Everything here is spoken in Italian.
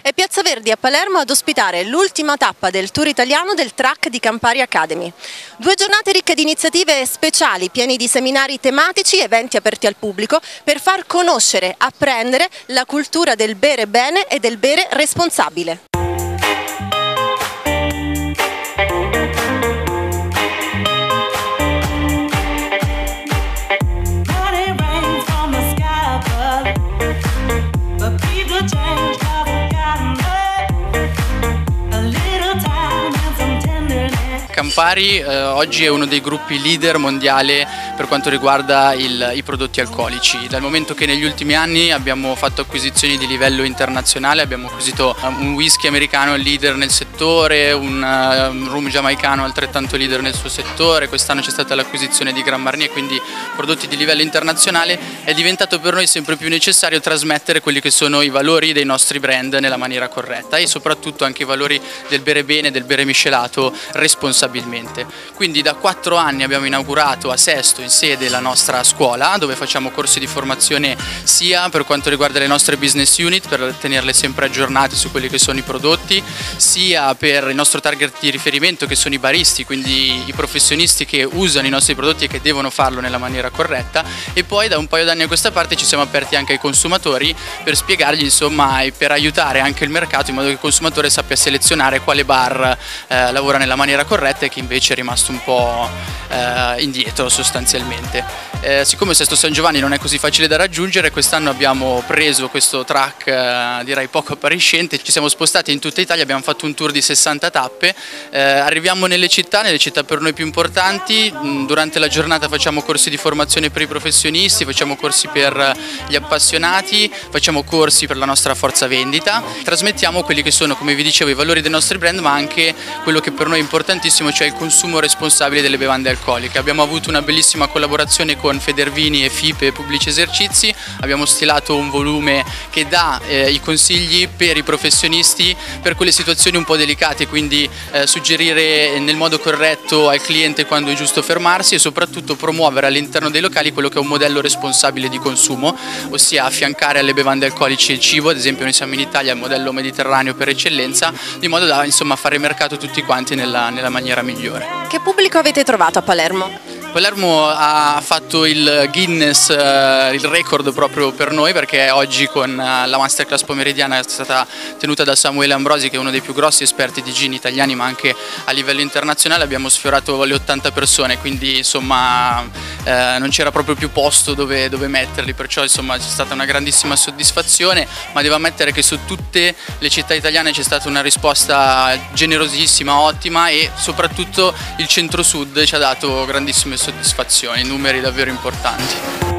È Piazza Verdi a Palermo ad ospitare l'ultima tappa del Tour italiano del Track di Campari Academy. 2 giornate ricche di iniziative speciali, pieni di seminari tematici e eventi aperti al pubblico per far conoscere, apprendere la cultura del bere bene e del bere responsabile. Campari oggi è uno dei gruppi leader mondiale per quanto riguarda i prodotti alcolici, dal momento che negli ultimi anni abbiamo fatto acquisizioni di livello internazionale, abbiamo acquisito un whisky americano leader nel settore, un rum giamaicano altrettanto leader nel suo settore, quest'anno c'è stata l'acquisizione di Grand Marnier, quindi prodotti di livello internazionale. È diventato per noi sempre più necessario trasmettere quelli che sono i valori dei nostri brand nella maniera corretta e soprattutto anche i valori del bere bene, del bere miscelato responsabilmente. Quindi da 4 anni abbiamo inaugurato a Sesto in sede la nostra scuola, dove facciamo corsi di formazione sia per quanto riguarda le nostre business unit per tenerle sempre aggiornate su quelli che sono i prodotti, sia per il nostro target di riferimento che sono i baristi, quindi i professionisti che usano i nostri prodotti e che devono farlo nella maniera corretta, e poi da un paio d'anni a questa parte ci siamo aperti anche ai consumatori per spiegargli, insomma, e per aiutare anche il mercato in modo che il consumatore sappia selezionare quale bar lavora nella maniera corretta e che invece è rimasto un po' indietro sostanzialmente. Siccome Sesto San Giovanni non è così facile da raggiungere, quest'anno abbiamo preso questo track direi poco appariscente, ci siamo spostati in tutta Italia, abbiamo fatto un tour di 60 tappe, arriviamo nelle città per noi più importanti, durante la giornata facciamo corsi di formazione per i professionisti, facciamo corsi per gli appassionati, facciamo corsi per la nostra forza vendita, trasmettiamo quelli che sono, come vi dicevo, i valori dei nostri brand, ma anche quello che per noi è importantissimo, cioè il consumo responsabile delle bevande alcoliche. Abbiamo avuto una bellissima collaborazione con Federvini e FIPE Pubblici Esercizi, abbiamo stilato un volume che dà i consigli per i professionisti per quelle situazioni un po' delicate, quindi suggerire nel modo corretto al cliente quando è giusto fermarsi e soprattutto promuovere all'interno dei locali quello che è un modello responsabile di consumo, ossia affiancare alle bevande alcoliche il cibo. Ad esempio noi siamo in Italia, il modello mediterraneo per eccellenza, di modo da fare mercato tutti quanti nella maniera migliore. Che pubblico avete trovato a Palermo? Palermo ha fatto il Guinness, il record proprio per noi, perché oggi con la masterclass pomeridiana è stata tenuta da Samuele Ambrosi, che è uno dei più grossi esperti di gin italiani ma anche a livello internazionale, abbiamo sfiorato le 80 persone, quindi insomma non c'era proprio più posto dove metterli, perciò insomma c'è stata una grandissima soddisfazione, ma devo ammettere che su tutte le città italiane c'è stata una risposta generosissima, ottima, e soprattutto il centro-sud ci ha dato grandissime soddisfazioni, numeri davvero importanti.